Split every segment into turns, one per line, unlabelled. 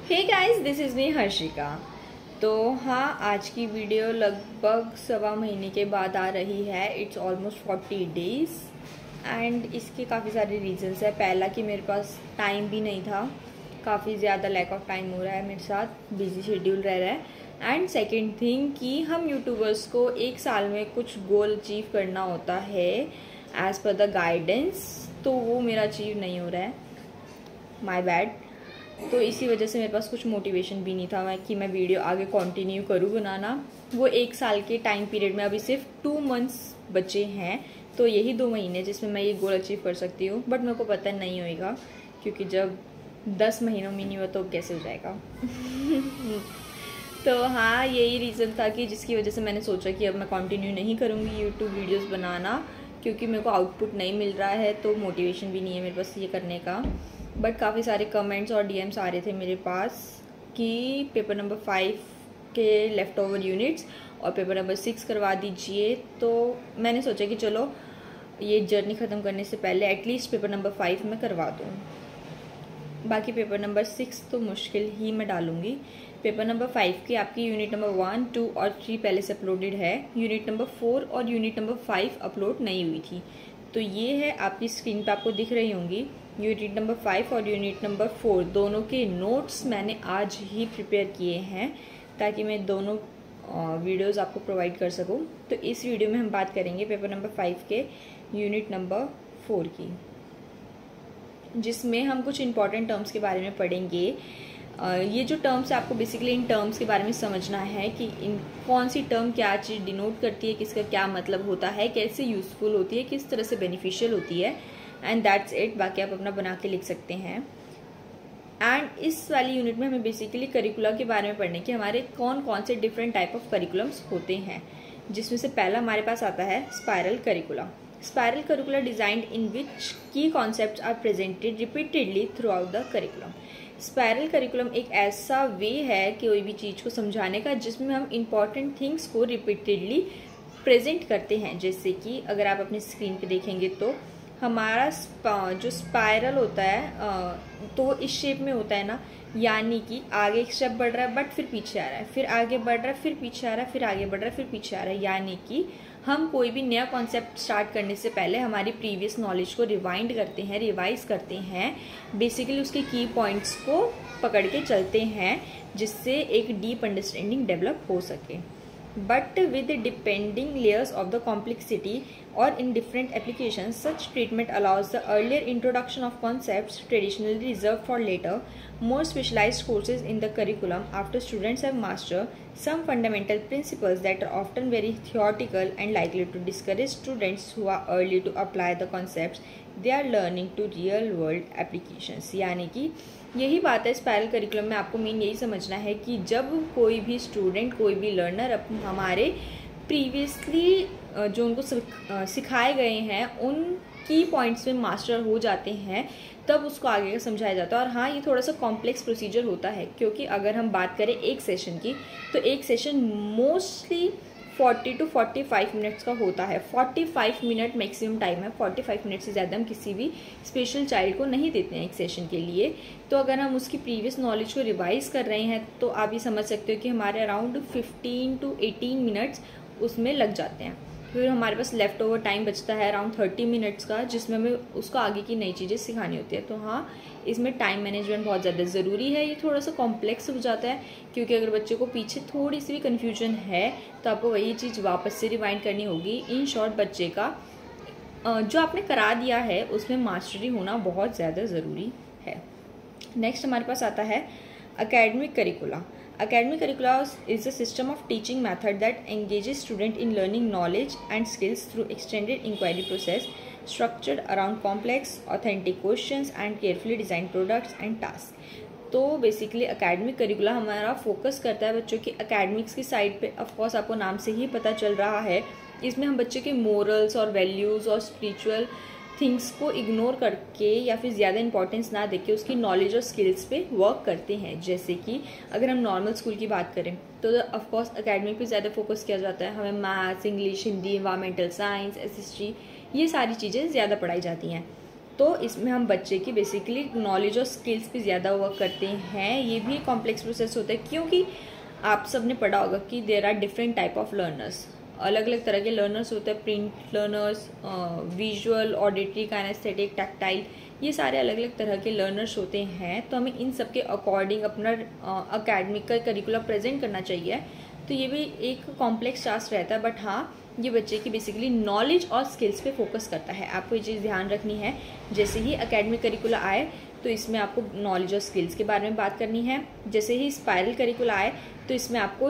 Hey guys, this is me Harshika. तो हाँ, आज की वीडियो लगभग 1.25 महीने के बाद आ रही है। इट्स ऑलमोस्ट 40 डेज़ एंड इसके काफ़ी सारे रीजंस है। पहला कि मेरे पास टाइम भी नहीं था, काफ़ी ज़्यादा लैक ऑफ टाइम हो रहा है मेरे साथ, बिजी शेड्यूल रह रहा है। एंड सेकेंड थिंग कि हम यूट्यूबर्स को एक साल में कुछ गोल अचीव करना होता है एज़ पर द गाइडेंस, तो वो मेरा अचीव नहीं हो रहा है, माय बैड। तो इसी वजह से मेरे पास कुछ मोटिवेशन भी नहीं था कि मैं वीडियो आगे कंटिन्यू करूँ बनाना। वो एक साल के टाइम पीरियड में अभी सिर्फ 2 मंथ्स बचे हैं, तो यही 2 महीने जिसमें मैं ये गोल अचीव कर सकती हूँ। बट मेरे को पता नहीं होएगा, क्योंकि जब 10 महीनों में नहीं हुआ तो कैसे हो जाएगा। तो हाँ, यही रीज़न था कि जिसकी वजह से मैंने सोचा कि अब मैं कंटिन्यू नहीं करूँगी यूट्यूब वीडियोस बनाना, क्योंकि मेरे को आउटपुट नहीं मिल रहा है, तो मोटिवेशन भी नहीं है मेरे पास ये करने का। बट काफ़ी सारे कमेंट्स और डीएम्स आ रहे थे मेरे पास कि पेपर नंबर 5 के लेफ़्ट ओवर यूनिट्स और पेपर नंबर 6 करवा दीजिए। तो मैंने सोचा कि चलो ये जर्नी ख़त्म करने से पहले एटलीस्ट पेपर नंबर 5 में करवा दूँ। बाकी पेपर नंबर 6 तो मुश्किल ही मैं डालूँगी। पेपर नंबर 5 की आपकी यूनिट नंबर 1, 2 और 3 पहले से अपलोडेड है। यूनिट नंबर 4 और यूनिट नंबर 5 अपलोड नहीं हुई थी। तो ये है, आपकी स्क्रीन पे आपको दिख रही होंगी। यूनिट नंबर 5 और यूनिट नंबर 4 दोनों के नोट्स मैंने आज ही प्रिपेयर किए हैं, ताकि मैं दोनों वीडियोस आपको प्रोवाइड कर सकूं। तो इस वीडियो में हम बात करेंगे पेपर नंबर 5 के यूनिट नंबर 4 की, जिसमें हम कुछ इंपॉर्टेंट टर्म्स के बारे में पढ़ेंगे। ये जो टर्म्स है, आपको बेसिकली इन टर्म्स के बारे में समझना है कि इन कौन सी टर्म क्या चीज़ डिनोट करती है, किसका क्या मतलब होता है, कैसे यूज़फुल होती है, किस तरह से बेनिफिशियल होती है, एंड दैट्स इट। बाकी आप अपना बना के लिख सकते हैं। एंड इस वाली यूनिट में हमें बेसिकली करिकुलम के बारे में पढ़ने कि हमारे कौन कौन से डिफरेंट टाइप ऑफ करिकुलम्स होते हैं, जिसमें से पहला हमारे पास आता है spiral curriculum. Spiral curricula designed in which key concepts are presented repeatedly throughout the curriculum. Spiral curriculum एक ऐसा वे है कोई भी चीज़ को समझाने का जिसमें हम इम्पॉर्टेंट थिंग्स को रिपीटेडली प्रेजेंट करते हैं। जैसे कि अगर आप अपनी स्क्रीन पे देखेंगे तो हमारा जो स्पायरल होता है तो इस शेप में होता है ना, यानी कि आगे एक स्टेप बढ़ रहा है बट फिर पीछे आ रहा है, फिर आगे बढ़ रहा है फिर पीछे आ रहा है, फिर आगे बढ़ रहा है फिर पीछे आ रहा है। यानी कि हम कोई भी नया कॉन्सेप्ट स्टार्ट करने से पहले हमारी प्रीवियस नॉलेज को रिवाइंड करते हैं, रिवाइज करते हैं, बेसिकली उसके की पॉइंट्स को पकड़ के चलते हैं, जिससे एक डीप अंडरस्टैंडिंग डेवलप हो सके। But with depending layers of the complexity or in different applications, such treatment allows the earlier introduction of concepts traditionally reserved for later, more specialized courses in the curriculum after students have mastered some fundamental principles that are often very theoretical and likely to discourage students who are early to apply the concepts they are learning to real world applications। यानी कि यही बात है spiral curriculum में, आपको main यही समझना है कि जब कोई भी स्टूडेंट, कोई भी लर्नर हमारे प्रीवियसली जो उनको सिखाए गए हैं उन की पॉइंट्स में मास्टर हो जाते हैं, तब उसको आगे का समझाया जाता है। और हाँ, ये थोड़ा सा कॉम्प्लेक्स प्रोसीजर होता है, क्योंकि अगर हम बात करें एक सेशन की, तो एक सेशन मोस्टली 40 to 45 मिनट्स का होता है। 45 मिनट मैक्सिमम टाइम है। 45 मिनट से ज़्यादा हम किसी भी स्पेशल चाइल्ड को नहीं देते हैं एक सेशन के लिए। तो अगर हम उसकी प्रीवियस नॉलेज को रिवाइज कर रहे हैं, तो आप ये समझ सकते हो कि हमारे अराउंड 15 to 18 मिनट्स उसमें लग जाते हैं। फिर हमारे पास लेफ़्ट ओवर टाइम बचता है अराउंड 30 मिनट्स का, जिसमें हमें उसको आगे की नई चीज़ें सिखानी होती है। तो हाँ, इसमें टाइम मैनेजमेंट बहुत ज़्यादा ज़रूरी है। ये थोड़ा सा कॉम्प्लेक्स हो जाता है, क्योंकि अगर बच्चे को पीछे थोड़ी सी भी कन्फ्यूजन है तो आपको वही चीज़ वापस से रिवाइंड करनी होगी। इन शॉर्ट, बच्चे का जो आपने करा दिया है उसमें मास्टरी होना बहुत ज़्यादा ज़रूरी है। नेक्स्ट हमारे पास आता है academic curricula. Academic curricula is a system of teaching method that engages student in learning knowledge and skills through extended inquiry process structured around complex, authentic questions and carefully designed products and tasks। तो basically academic curricula हमारा focus करता है बच्चों की academics की side पे। Of course आपको नाम से ही पता चल रहा है, इसमें हम बच्चे के मोरल्स और वैल्यूज़ और स्पिरिचुअल थिंग्स को इग्नोर करके या फिर ज़्यादा इंपॉर्टेंस ना देके उसकी नॉलेज और स्किल्स पे वर्क करते हैं। जैसे कि अगर हम नॉर्मल स्कूल की बात करें तो ऑफकोर्स एकेडमिक पे ज़्यादा फोकस किया जाता है। हमें maths, English, Hindi, environmental science, SST, ये सारी चीज़ें ज़्यादा पढ़ाई जाती हैं। तो इसमें हम बच्चे की बेसिकली नॉलेज और स्किल्स पे ज़्यादा वर्क करते हैं। ये भी कॉम्प्लेक्स प्रोसेस होता है क्योंकि आप सब ने पढ़ा होगा कि there are different type of learners, अलग अलग तरह के लर्नर्स होते हैं, print learners, visual, auditory, kinaesthetic, tactile, ये सारे अलग अलग तरह के लर्नर्स होते हैं। तो हमें इन सब के अकॉर्डिंग अपना अकेडमिक का करिकुलम प्रेजेंट करना चाहिए। तो ये भी एक कॉम्प्लेक्स टास्क रहता है, बट हाँ ये बच्चे की बेसिकली नॉलेज और स्किल्स पे फोकस करता है। आपको ये चीज़ ध्यान रखनी है, जैसे ही एकेडमिक करिकुला आए तो इसमें आपको नॉलेज और स्किल्स के बारे में बात करनी है। जैसे ही स्पाइरल करिकुला आए तो इसमें आपको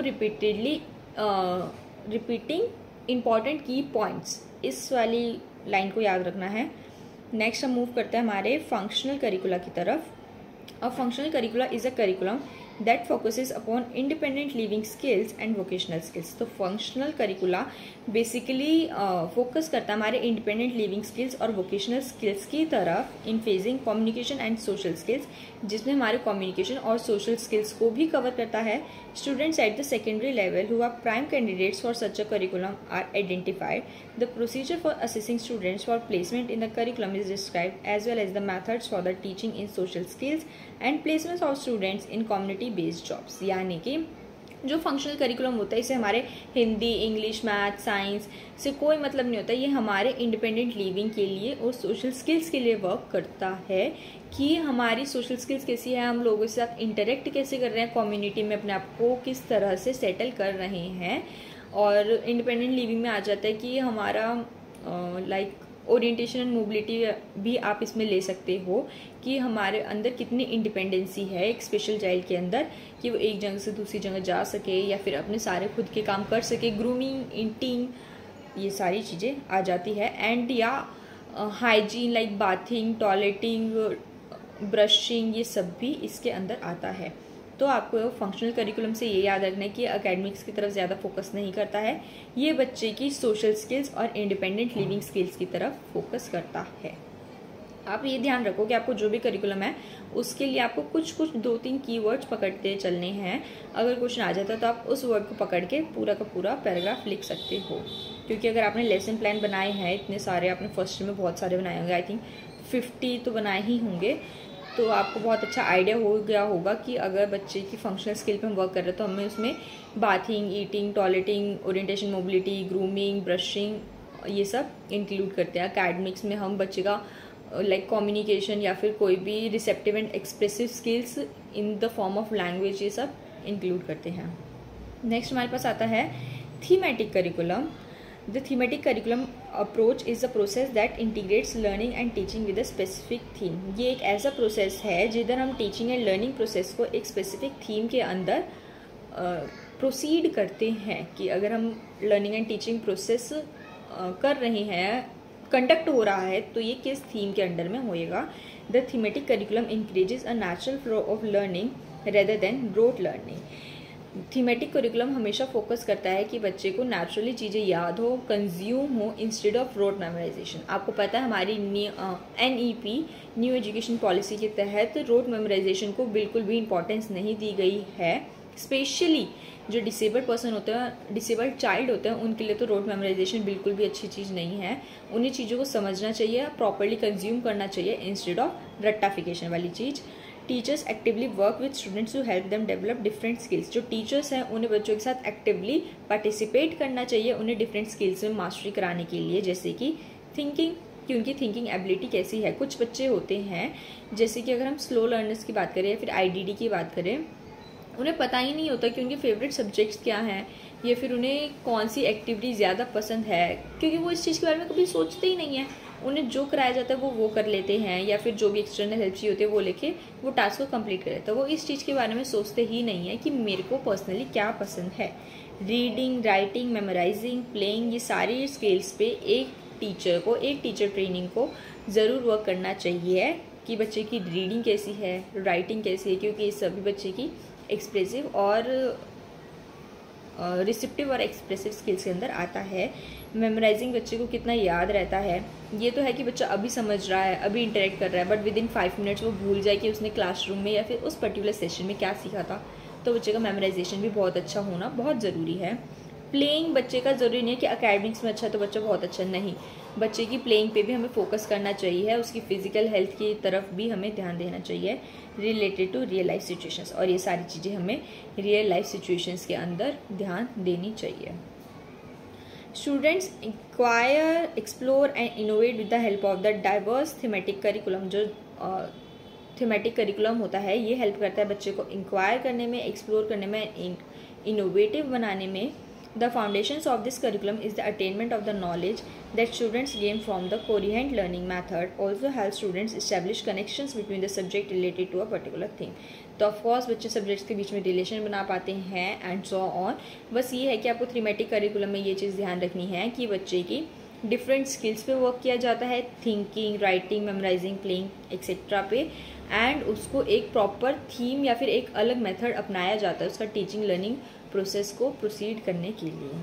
रिपीटिंग इम्पॉर्टेंट की पॉइंट्स, इस वाली लाइन को याद रखना है। नेक्स्ट हम मूव करते हैं हमारे फंक्शनल करिकुला की तरफ। अब functional curricula is a curriculum that focuses upon independent living skills and vocational skills। तो फंक्शनल करिकुला बेसिकली फोकस करता है हमारे इंडिपेंडेंट लिविंग स्किल्स और वोकेशनल स्किल्स की तरफ, emphasizing communication and social skills, जिसमें हमारे कम्युनिकेशन और सोशल स्किल्स को भी कवर करता है। Students at the secondary level who are prime candidates for such a curriculum are identified. The procedure for assessing students for placement in the curriculum is described as well as the methods for the teaching in social skills and placement of students in community based jobs. यानी कि जो functional curriculum होता है इसे हमारे Hindi, English, math, science से कोई मतलब नहीं होता। ये हमारे इंडिपेंडेंट लिविंग के लिए और सोशल स्किल्स के लिए वर्क करता है कि हमारी सोशल स्किल्स कैसी है, हम लोगों के साथ इंटरेक्ट कैसे कर रहे हैं, कम्युनिटी में अपने आप को किस तरह से सेटल कर रहे हैं। और इंडिपेंडेंट लिविंग में आ जाता है कि हमारा लाइक ओरिएंटेशन एंड मोबिलिटी भी आप इसमें ले सकते हो कि हमारे अंदर कितनी इंडिपेंडेंसी है एक स्पेशल चाइल्ड के अंदर, कि वो एक जगह से दूसरी जगह जा सके या फिर अपने सारे खुद के काम कर सके। ग्रूमिंग, ईटिंग, ये सारी चीज़ें आ जाती है। एंड या hygiene like bathing, toileting, brushing, ये सब भी इसके अंदर आता है। तो आपको फंक्शनल करिकुलम से ये याद रखना है कि एकेडमिक्स की तरफ ज़्यादा फोकस नहीं करता है, ये बच्चे की सोशल स्किल्स और इंडिपेंडेंट लिविंग स्किल्स की तरफ फोकस करता है। आप ये ध्यान रखो कि आपको जो भी करिकुलम है उसके लिए आपको कुछ 2-3 कीवर्ड्स पकड़ते चलने हैं। अगर क्वेश्चन आ जाता है तो आप उस वर्ड को पकड़ के पूरा का पूरा पैराग्राफ लिख सकते हो। क्योंकि अगर आपने लेसन प्लान बनाए हैं इतने सारे, आपने फर्स्ट में बहुत सारे बनाए होंगे, आई थिंक 50 तो बनाए ही होंगे, तो आपको बहुत अच्छा आइडिया हो गया होगा कि अगर बच्चे की फंक्शनल स्किल पे हम वर्क कर रहे हैं तो हमें उसमें bathing, eating, toileting, orientation, mobility, grooming, brushing, ये सब इंक्लूड करते हैं। एकेडमिक्स में हम बच्चे का लाइक कम्युनिकेशन या फिर कोई भी receptive and expressive skills in the form of language, ये सब इंक्लूड करते हैं। नेक्स्ट हमारे पास आता है thematic curriculum. The thematic curriculum approach is a process that integrates learning and teaching with a specific theme। ये एक ऐसा प्रोसेस है जिधर हम टीचिंग एंड लर्निंग प्रोसेस को एक स्पेसिफिक थीम के अंदर प्रोसीड करते हैं। कि अगर हम लर्निंग एंड टीचिंग प्रोसेस कर रहे हैं, कंडक्ट हो रहा है, तो ये किस थीम के अंडर में होएगा। The thematic curriculum increases a natural flow of learning rather than rote learning. Thematic curriculum हमेशा फोकस करता है कि बच्चे को नेचुरली चीज़ें याद हो, कंज्यूम हो, इंस्टेड ऑफ रोट मेमोराइजेशन। आपको पता है हमारी NEP न्यू एजुकेशन पॉलिसी के तहत रोट मेमोराइजेशन को बिल्कुल भी इम्पोर्टेंस नहीं दी गई है। स्पेशली जो डिसेबल्ड पर्सन होते हैं, डिसेबल्ड चाइल्ड होते हैं, उनके लिए तो रोट मेमोराइजेशन बिल्कुल भी अच्छी चीज़ नहीं है। उन्हें चीज़ों को समझना चाहिए, प्रॉपरली कंज्यूम करना चाहिए इंस्टेड ऑफ रट्टाफिकेशन वाली चीज़। Teachers actively work with students to help them develop different skills. जो टीचर्स हैं उन्हें बच्चों के साथ एक्टिवली पार्टिसिपेट करना चाहिए उन्हें डिफरेंट स्किल्स में मास्टरी कराने के लिए, जैसे कि थिंकिंग, कि उनकी थिंकिंग एबिलिटी कैसी है। कुछ बच्चे होते हैं जैसे कि अगर हम स्लो लर्नर्स की बात करें या फिर IDD की बात करें, उन्हें पता ही नहीं होता कि उनके फेवरेट सब्जेक्ट्स क्या हैं या फिर उन्हें कौन सी एक्टिविटी ज़्यादा पसंद है, क्योंकि वो इस चीज़ के बारे में कभी सोचते ही नहीं है। उन्हें जो कराया जाता है वो कर लेते हैं, या फिर जो भी एक्सटर्नल हेल्प चाहिए होती है वो लेके वो टास्क को कंप्लीट कर लेते हैं। वो इस चीज़ के बारे में सोचते ही नहीं है कि मेरे को पर्सनली क्या पसंद है। रीडिंग, राइटिंग, मेमोराइजिंग, प्लेइंग, ये सारी स्किल्स पे एक टीचर ट्रेनिंग को ज़रूर वर्क करना चाहिए कि बच्चे की रीडिंग कैसी है, राइटिंग कैसी है, क्योंकि ये सभी बच्चे की एक्सप्रेसिव और रिसेप्टिव और एक्सप्रेसिव स्किल्स के अंदर आता है। मेमोराइजिंग बच्चे को कितना याद रहता है, ये तो है कि बच्चा अभी समझ रहा है, अभी इंटरेक्ट कर रहा है, बट विद इन 5 मिनट्स वो भूल जाए कि उसने क्लासरूम में या फिर उस पर्टिकुलर सेशन में क्या सीखा था। तो बच्चे का मेमोराइजेशन भी बहुत अच्छा होना बहुत ज़रूरी है। प्लेइंग बच्चे का ज़रूरी नहीं है कि एकेडमिक्स में अच्छा तो बच्चा बहुत अच्छा, नहीं, बच्चे की प्लेइंग पे भी हमें फोकस करना चाहिए, उसकी फिजिकल हेल्थ की तरफ भी हमें ध्यान देना चाहिए related to real life situations, और ये सारी चीज़ें हमें रियल लाइफ सिचुएशंस के अंदर ध्यान देनी चाहिए। Students inquire, explore and innovate with the help of the diverse thematic curriculum. जो थीमेटिक करिकुलम होता है ये हेल्प करता है बच्चे को इंक्वायर करने में, एक्सप्लोर करने में, इनोवेटिव बनाने में। The foundations of this curriculum is the attainment of the knowledge that students gain from the coherent learning method. Also help students establish connections between the subject related to a particular theme. तो of course बच्चे subjects के बीच में relation बना पाते हैं and so on. बस ये है कि आपको थीमेटिक करिकुलम में ये चीज़ ध्यान रखनी है कि बच्चे की डिफरेंट स्किल्स पे वर्क किया जाता है, thinking, writing, memorising, playing etcetera पे, एंड उसको एक प्रॉपर थीम या फिर एक अलग मेथड अपनाया जाता है उसका टीचिंग लर्निंग प्रोसेस को प्रोसीड करने के लिए।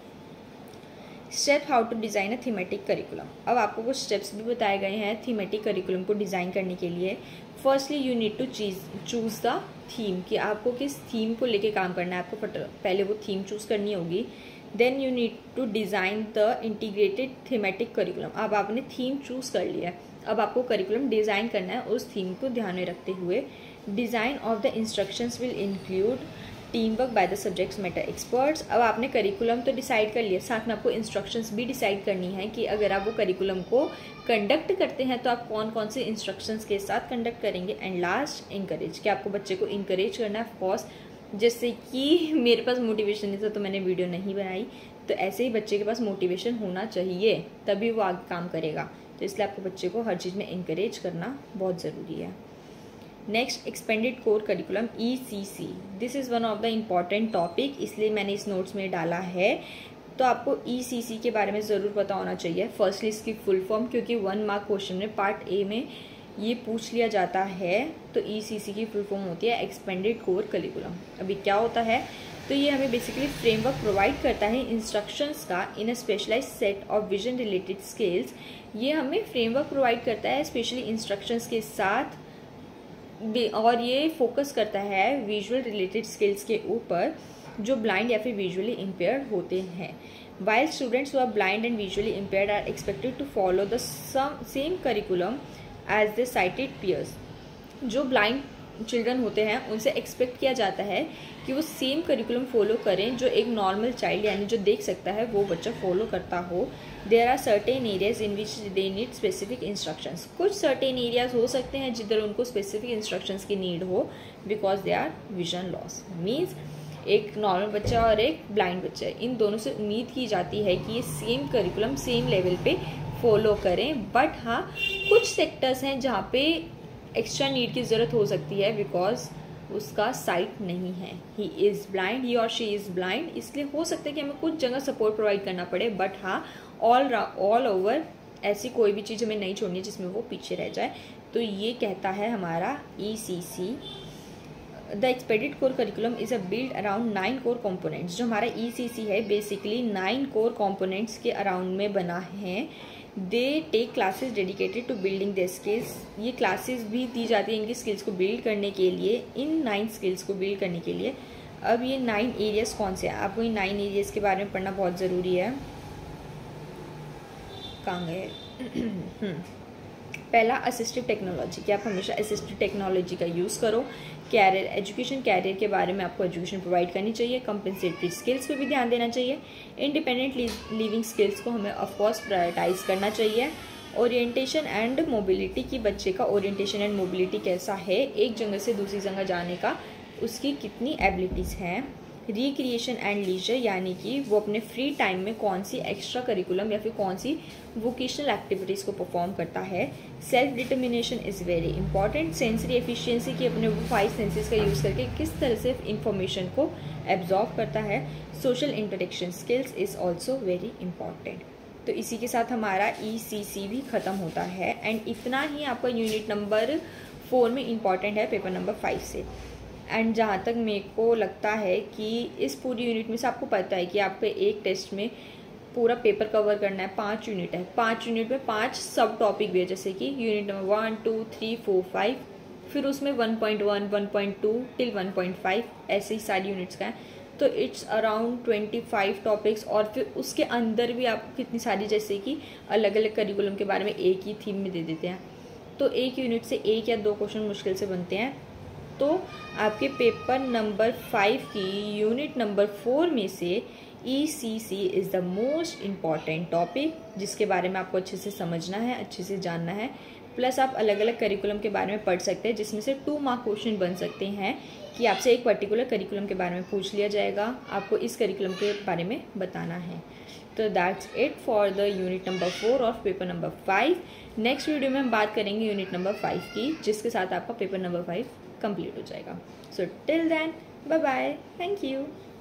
Step how to design a thematic curriculum. अब आपको कुछ स्टेप्स भी बताए गए हैं थीमेटिक करिकुलम को डिज़ाइन करने के लिए। Firstly you need to choose the theme, कि आपको किस थीम को लेके काम करना है, आपको पहले वो थीम चूज़ करनी होगी। Then you need to design the integrated thematic curriculum. अब आपने थीम चूज़ कर लिया है, अब आपको करिकुलम डिज़ाइन करना है उस थीम को ध्यान में रखते हुए। Design of the instructions will include team work by the subjects matter experts. अब आपने करिकुलम तो डिसाइड कर लिया, साथ में आपको इंस्ट्रक्शंस भी डिसाइड करनी है कि अगर आप वो करिकुलम को कंडक्ट करते हैं तो आप कौन कौन से इंस्ट्रक्शंस के साथ कंडक्ट करेंगे। एंड लास्ट, इंकरेज, कि आपको बच्चे को इंकरेज करना है। ऑफकोर्स जैसे कि मेरे पास मोटिवेशन नहीं था तो मैंने वीडियो नहीं बनाई, तो ऐसे ही बच्चे के पास मोटिवेशन होना चाहिए तभी वो आगे काम करेगा। तो इसलिए आपको बच्चे को हर चीज़ में इंकरेज करना बहुत ज़रूरी है। Next, expanded core curriculum ECC। This is one of the important topic, इसलिए मैंने इस नोट्स में डाला है। तो आपको ECC के बारे में ज़रूर पता होना चाहिए। फर्स्टली इसकी फुल फॉर्म, क्योंकि 1 मार्क क्वेश्चन में पार्ट ए में ये पूछ लिया जाता है। तो ECC की फुल फॉर्म होती है एक्सपेंडेड कोर करिकुलम। अभी क्या होता है, तो ये हमें बेसिकली फ्रेमवर्क प्रोवाइड करता है इंस्ट्रक्शंस का in a specialised set of vision related skills. ये हमें फ्रेमवर्क प्रोवाइड करता है स्पेशली इंस्ट्रक्शंस के साथ, और ये फोकस करता है विजुअल रिलेटेड स्किल्स के ऊपर जो ब्लाइंड या फिर विजुअली इम्पेयर्ड होते हैं। While students who are blind and visually impaired are expected to follow the same curriculum as the sighted peers. जो ब्लाइंड चिल्ड्रन होते हैं उनसे एक्सपेक्ट किया जाता है कि वो सेम करिकुलम फॉलो करें जो एक नॉर्मल चाइल्ड यानी जो देख सकता है वो बच्चा फॉलो करता हो। There are certain areas in which they need specific instructions. कुछ सर्टेन एरियाज हो सकते हैं जिधर उनको स्पेसिफिक इंस्ट्रक्शंस की नीड हो because they are vision loss. Means एक नॉर्मल बच्चा और एक ब्लाइंड बच्चा, इन दोनों से उम्मीद की जाती है कि ये सेम करिकुलम सेम लेवल पे फॉलो करें। बट हाँ, कुछ सेक्टर्स हैं जहाँ पे एक्स्ट्रा नीड की ज़रूरत हो सकती है बिकॉज उसका साइट नहीं है, ही इज़ ब्लाइंड, ही और शी इज़ ब्लाइंड, इसलिए हो सकता है कि हमें कुछ जगह सपोर्ट प्रोवाइड करना पड़े। बट हाँ, ऑल ओवर ऐसी कोई भी चीज़ हमें नहीं छोड़नी जिसमें वो पीछे रह जाए। तो ये कहता है हमारा ECC। The expected core curriculum is a build around 9 core components. जो हमारा ECC है बेसिकली 9 कोर कंपोनेंट्स के अराउंड में बना है। They take classes dedicated to building the skills. ये क्लासेस भी दी जाती है इनकी स्किल्स को बिल्ड करने के लिए, इन 9 स्किल्स को बिल्ड करने के लिए। अब ये 9 एरियाज कौन से हैं, आपको इन 9 एरियाज के बारे में पढ़ना बहुत ज़रूरी है। कहाँ गए? पहला, असिस्टिव टेक्नोलॉजी, कि आप हमेशा असिस्टिव टेक्नोलॉजी का यूज़ करो। कैरियर एजुकेशन, कैरियर के बारे में आपको एजुकेशन प्रोवाइड करनी चाहिए। कंपेंसेटरी स्किल्स पे भी ध्यान देना चाहिए। इंडिपेंडेंट लिविंग स्किल्स को हमें ऑफकोर्स प्रायोरिटाइज करना चाहिए। ओरिएंटेशन एंड मोबिलिटी, की बच्चे का ओरिएंटेशन एंड मोबिलिटी कैसा है, एक जगह से दूसरी जगह जाने का उसकी कितनी एबिलिटीज़ हैं। रिक्रिएशन एंड लीजर, यानी कि वो अपने फ्री टाइम में कौन सी एक्स्ट्रा करिकुलम या फिर कौन सी वोकेशनल एक्टिविटीज़ को परफॉर्म करता है। Self determination is very important. Sensory efficiency, की अपने वो 5 सेंसेस का यूज़ करके किस तरह से इंफॉर्मेशन को एब्जॉर्व करता है। Social interaction skills is also very important. तो इसी के साथ हमारा ECC भी ख़त्म होता है। एंड इतना ही आपका यूनिट नंबर 4 में इम्पॉर्टेंट है पेपर नंबर 5 से। एंड जहाँ तक मेरे को लगता है कि इस पूरी यूनिट में से आपको पता है कि आपके एक टेस्ट में पूरा पेपर कवर करना है। 5 यूनिट है, 5 यूनिट में 5 सब टॉपिक भी है, जैसे कि यूनिट नंबर 1, 2, 3, 4, 5, फिर उसमें 1.1, 1.2 टिल 1.5 ऐसे ही सारी यूनिट्स का है। तो इट्स अराउंड 25 टॉपिक्स, और फिर उसके अंदर भी आपको कितनी सारी, जैसे कि अलग अलग करिकुलम के बारे में एक ही थीम में दे देते हैं, तो एक यूनिट से 1 या 2 क्वेश्चन मुश्किल से बनते हैं। तो आपके पेपर नंबर 5 की यूनिट नंबर 4 में से ECC is the most important topic, जिसके बारे में आपको अच्छे से समझना है, अच्छे से जानना है। प्लस आप अलग अलग करिकुलम के बारे में पढ़ सकते हैं, जिसमें से 2 मार्क क्वेश्चन बन सकते हैं कि आपसे एक पर्टिकुलर करिकुलम के बारे में पूछ लिया जाएगा, आपको इस करिकुलम के बारे में बताना है। तो that's it for the unit number 4 of paper number 5। Next video में हम बात करेंगे यूनिट नंबर 5 की, जिसके साथ आपका पेपर नंबर 5 कंप्लीट हो जाएगा। So till then, bye bye, thank you.